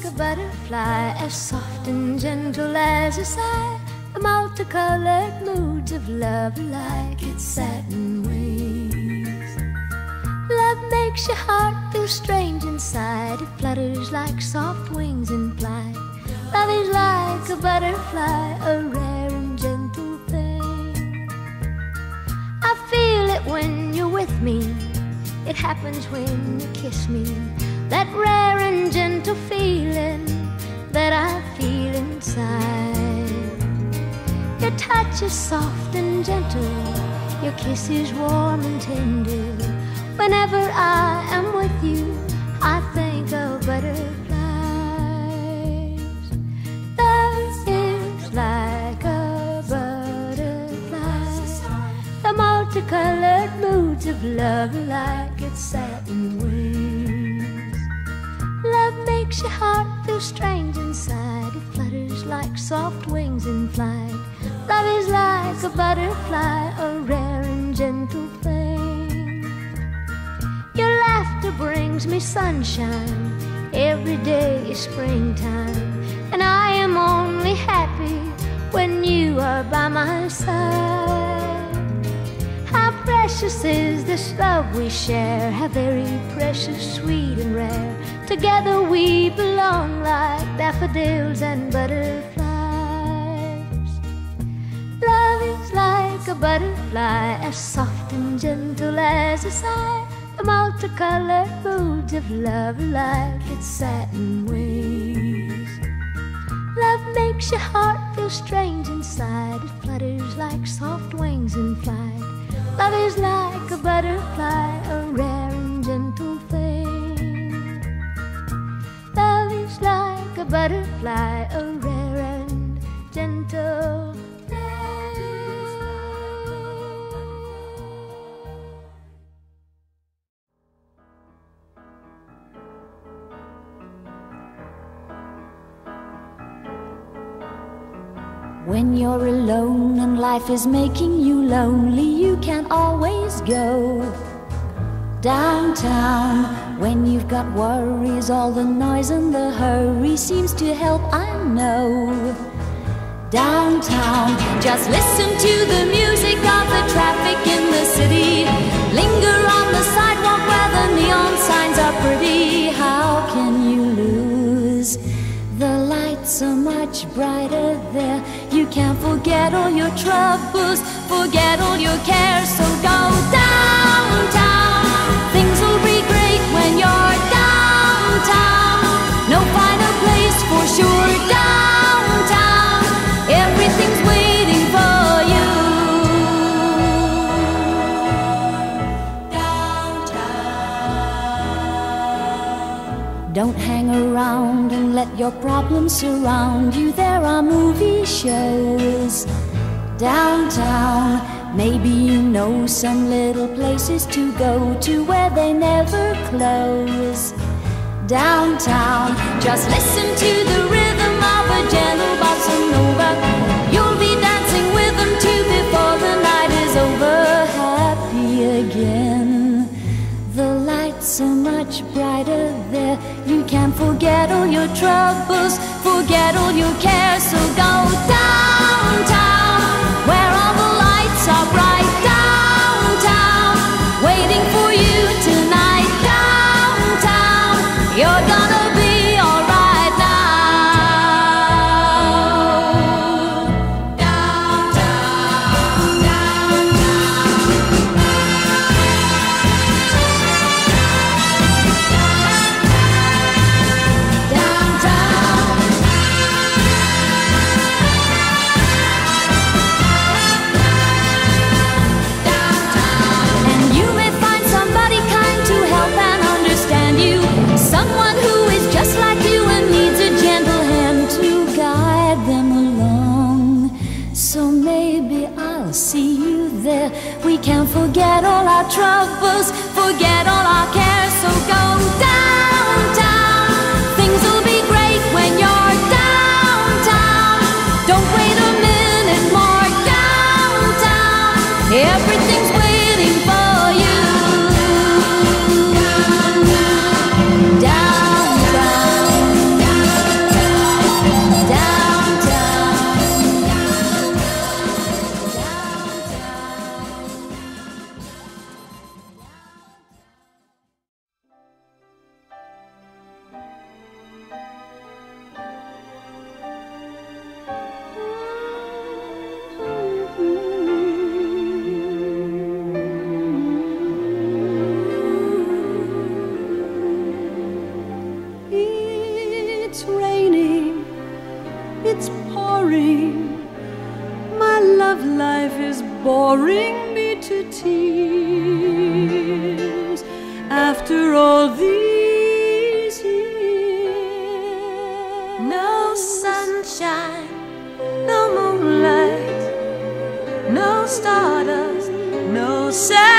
a butterfly, as soft and gentle as a sigh. The multicolored moods of love are like its satin wings. Love makes your heart feel strange inside. It flutters like soft wings in flight. Love is like a butterfly, a rare and gentle thing. I feel it when you're with me. It happens when you kiss me. That rare and gentle feeling that I feel inside. Your touch is soft and gentle. Your kiss is warm and tender. Whenever I am with you, I think of butterflies. Love is like a butterfly. The multicolored moods of love are like its satin wings. Love makes your heart feel strange inside. It flutters like soft wings in flight. Love is like a butterfly, a rare and gentle thing. Your laughter brings me sunshine. Every day is springtime. And I am only happy when you are by my side. How precious is this love we share. How very precious, sweet and rare. Together we belong like daffodils and butterflies. Love is like a butterfly, as soft and gentle as a sigh. The multicolored moods of love are like its satin wings. Love makes your heart feel strange inside. It flutters like soft wings in flight. Love is like a butterfly, a rare and gentle thing. Love is like a butterfly, a rare and gentle thing. When you're alone and life is making you lonely, you can always go downtown. When you've got worries, all the noise and the hurry seems to help, I know. Downtown, just listen to the music of the traffic in the city. Linger on the sidewalk where the neon signs are pretty. How can you lose? The lights are much brighter there. You can't forget all your troubles, forget all your cares. So go downtown. Things will be great when you're downtown. No finer place for sure. Downtown, everything's waiting for you. Downtown. Don't hang around and let your problems surround you. There are movie shows downtown. Maybe you know some little places to go to where they never close. Downtown, just listen to the rhythm of a gentle bossa nova. You'll be dancing with them too before the night is over. Happy again. The lights are much brighter there. You can forget all your troubles, forget all your cares. So go downtown, where all the lights are bright. Downtown, waiting for you tonight. Downtown, you're gonna be alright now. Downtown, someone who is just like you and needs a gentle hand to guide them along. So maybe I'll see you there. We can forget all our troubles, forget all our cares. So go downtown. Things will be great when you're downtown. Don't wait a minute more. Downtown, everything's waiting for you. Downtown. bring me to tears after all these years. No sunshine, no moonlight, no stardust, no sad